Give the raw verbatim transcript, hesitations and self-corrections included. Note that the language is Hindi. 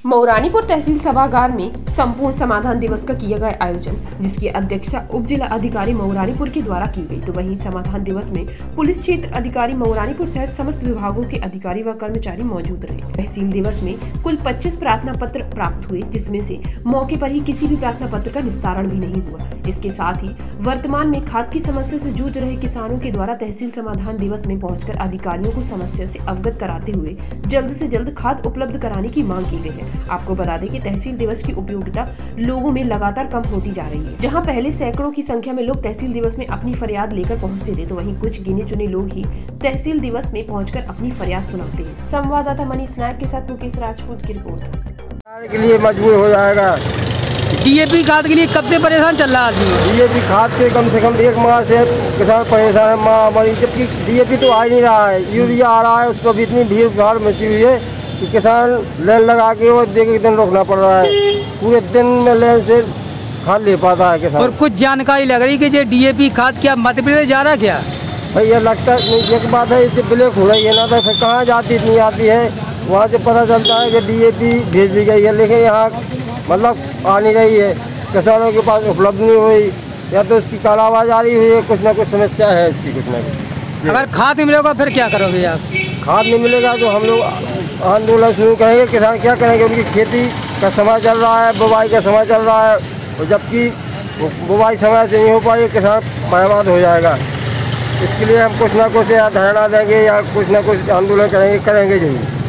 मऊरानीपुर तहसील सभागार में संपूर्ण समाधान दिवस का किया गया आयोजन, जिसकी अध्यक्षता उप जिला अधिकारी मऊरानीपुर के द्वारा की गई। तो वहीं समाधान दिवस में पुलिस क्षेत्र अधिकारी मऊरानीपुर सहित समस्त विभागों के अधिकारी व कर्मचारी मौजूद रहे। तहसील दिवस में कुल पच्चीस प्रार्थना पत्र प्राप्त हुए, जिसमें से मौके पर ही किसी भी प्रार्थना पत्र का निस्तारण भी नहीं हुआ। इसके साथ ही वर्तमान में खाद की समस्या से जूझ रहे किसानों के द्वारा तहसील समाधान दिवस में पहुंचकर अधिकारियों को समस्या से अवगत कराते हुए जल्द से जल्द खाद उपलब्ध कराने की मांग की गई है। आपको बता दें कि तहसील दिवस की उपयोगिता लोगों में लगातार कम होती जा रही है। जहां पहले सैकड़ों की संख्या में लोग तहसील दिवस में अपनी फरियाद लेकर पहुंचते थे, तो वहीं कुछ गिने चुने लोग ही तहसील दिवस में पहुंचकर अपनी फरियाद सुनाते हैं। संवाददाता मनीष नायक के साथ मुकेश राजपूत की रिपोर्ट। के लिए मजबूर हो जाएगा। डीएपी खाद के लिए कब से परेशान चल रहा है? डीएपी खाद के कम से कम एक माह से किसान परेशान है, महामारी, जबकि डीएपी तो आ ही नहीं रहा है। यूरिया आ रहा है, उस पर भी इतनी भीड़ भाड़ मची हुई है कि किसान लाइन लगा के वो देख एक दिन रोकना पड़ रहा है। पूरे दिन में लाइन से खाद ले पाता है किसान। और कुछ जानकारी लग रही कि ये डीएपी खाद क्या मध्य प्रदेश जा रहा है क्या? भाई ये लगता नहीं, एक बात है, इससे ब्लैक हो रही है ना, तो फिर कहाँ जाती इतनी आती है, वहाँ से पता चलता है कि डीएपी भेज दी गई है, लेकिन यहाँ मतलब आ नहीं रही है। किसानों के पास उपलब्ध नहीं हुई, या तो उसकी कालाबाजारी हुई है, कुछ ना कुछ समस्या है इसकी कुछ ना कुछ। अगर खाद नहीं मिलेगा फिर क्या करोगे आप? खाद नहीं मिलेगा तो हम लोग आंदोलन शुरू करेंगे। किसान क्या करेंगे, उनकी खेती का समय चल रहा है, बुवाई का समय चल रहा है, और जबकि बुवाई समय से नहीं हो पाई, किसान बर्बाद हो जाएगा। इसके लिए हम कुछ ना कुछ या धरना देंगे या कुछ ना कुछ आंदोलन करेंगे करेंगे जरूर।